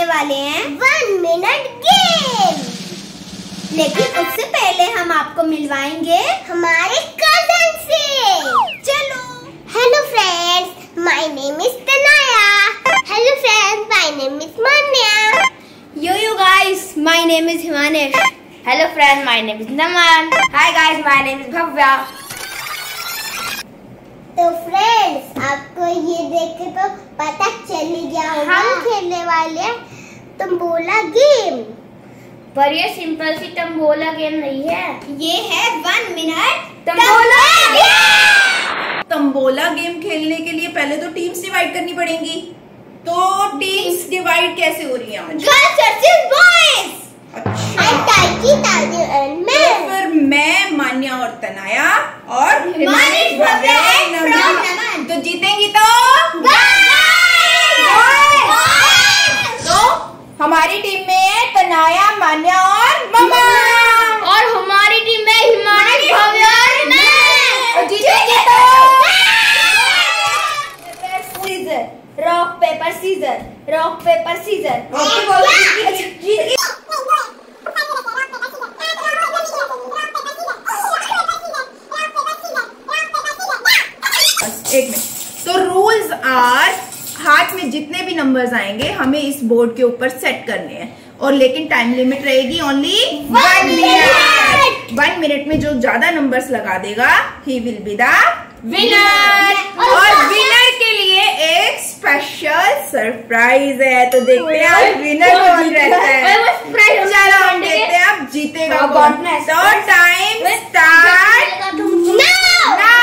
वाले हैं 1 minute game. लेकिन उससे पहले हम आपको मिलवाएंगे हमारे कजन से। चलो। Hello friends, my name is Tanaya. Hello friends, my name is Manya. Yo guys, my name is Himanish. Hello friends, my name is Naman. Hi guys, my name is Bhavya. तो फ्रेंड्स, आपको ये देख के तो पता चल ही गया होगा हम खेलने वाले तंबोला गेम। पर ये सिंपल सी तंबोला गेम नहीं है, ये है 1 minute tambola game. Tambola game खेलने के लिए पहले तो टीम्स डिवाइड करनी पड़ेंगी। तो टीम्स डिवाइड कैसे हो रही हैं आज? Girls versus boys. अच्छा। तो फिर मैं, मान्या और तनाया और हिमानिश, भव्या और नमन। तो जीतेंगी तो हमारी टीम में तनाया, मान्या और मम्मा। और हमारी टीम में हिमानिश, भव्या और और जीतेंगी तो rock paper scissor, rock paper scissor. एक मिनट। तो रूल्स आर, हाथ में जितने भी नंबर्स आएंगे हमें इस बोर्ड के ऊपर सेट करने हैं, और लेकिन टाइम लिमिट रहेगी ओनली 1 मिनट। 1 मिनट में जो ज्यादा नंबर्स लगा देगा ही विल बी द विनर। और विनर के लिए एक स्पेशल सरप्राइज है। तो देखते हैं आज विनर कौन रहता है। चलो हम देखते हैं अब जीतेगा कौन। तो time start now.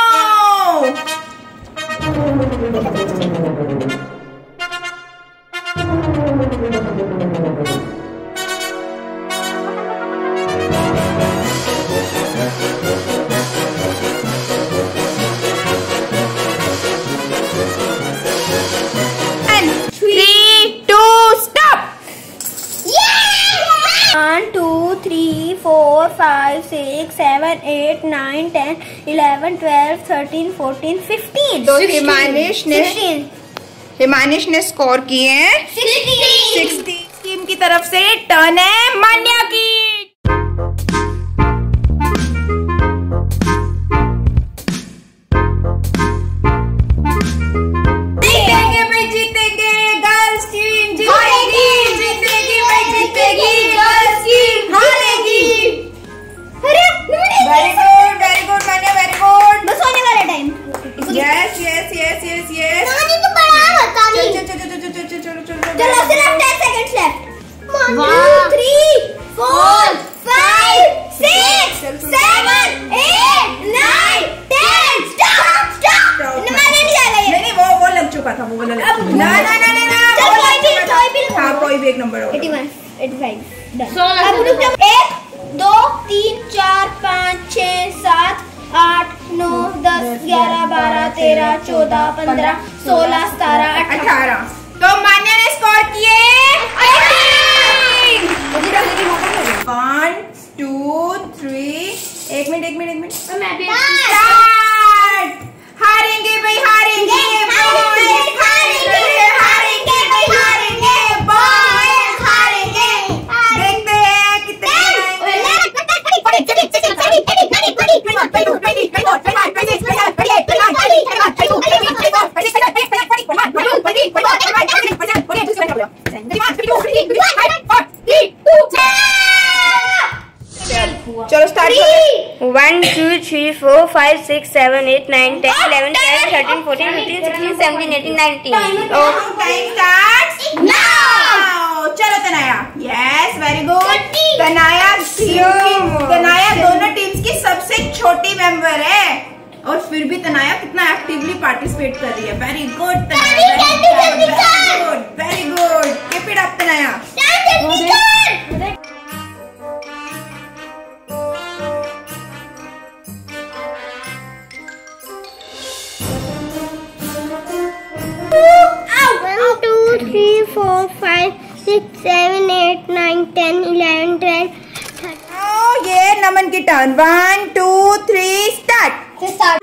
And 3, 2, stop. 1 2 3 4 5 6 7 8 9 10 11 12 13 14 15। तो हिमानिश ने स्कोर किए हैं 60। टीम की तरफ से टर्न है मान्या की। जीतेंगे भाई, जीतेंगे। गर्ल्स टीम जीतेगी, जीतेगी भाई, जीतेगी। गर्ल्स टीम हारेगी। Very good, very good Manya, very good. बस होने वाला time. Yes yes yes yes yes. नानी तो बड़ा बता नहीं। चलो सिर्फ 10 सेकंड्स लेफ्ट। 1 2 3 4 5 6 7 8 9 10। स्टॉप। मैंने नहीं डाला ये। नहीं वो लग चुका था, वो वाला लग चुका। ना ना ना ना ना, चल कोई भी हाँ कोई भी एक नंबर होगा। 81 85 डन। 16 अब रुक जाओ। 1 2 3 4 5 6 7 8 9 10 11 12 13 14 15 16 17 18। तो मान्या ने स्कोर किए 1 2 3। एक मिनट। तो मैं भी स्टार्ट। हारेंगे भाई, हारेंगे बॉयज, हारेंगे भाई, हारेंगे बॉयज, हारेंगे। देखते हैं कितने चलो स्टार्ट। 1 2 3 4 5 6 7 8 9 10 11 12 13 14 15 16 17 18 19। Time starts now. चलो Tanaya. Yes very good. Tanaya दोनों टीम्स की सबसे छोटी मेंबर है, और फिर भी तनाया कितना एक्टिवली पार्टिसिपेट कर रही है। Very good Tanaya, very good. Keep it up Tanaya. One, 2, 3, 4, 5, 6, 7, 8, 9, 10, 11, 12, 13। ये नमन की turn. 1 2 3 start.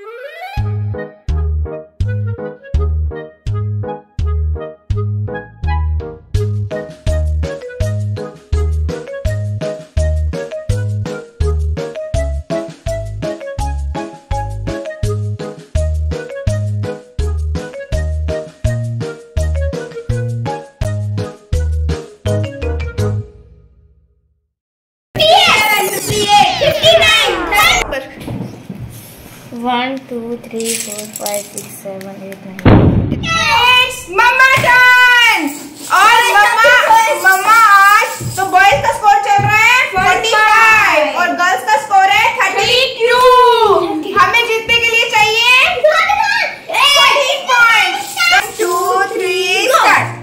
3 4 5 6 7 8 9 It's mamma turn. और मम्मा आज तो बॉयज का स्कोर चल रहा है 45 और गर्ल्स का स्कोर है 32। हमें जीतने के लिए चाहिए 14 पॉइंट्स। 1 2 3 स्टार्ट।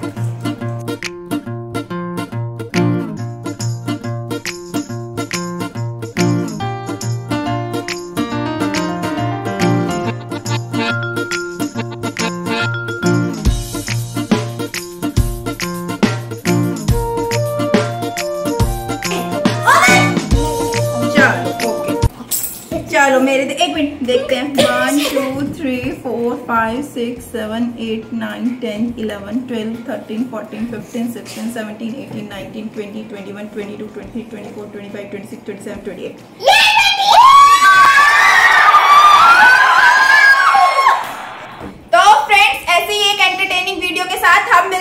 चलो मेरे एक मिनट देखते हैं। 1 2 3 4 5 6 7 8 9 10 11 12 13 14 15 16 17 18 19 20 21 22 23 24 25 26 27 28। तो फ्रेंड्स ऐसे ही एक एंटरटेनिंग वीडियो के साथ हम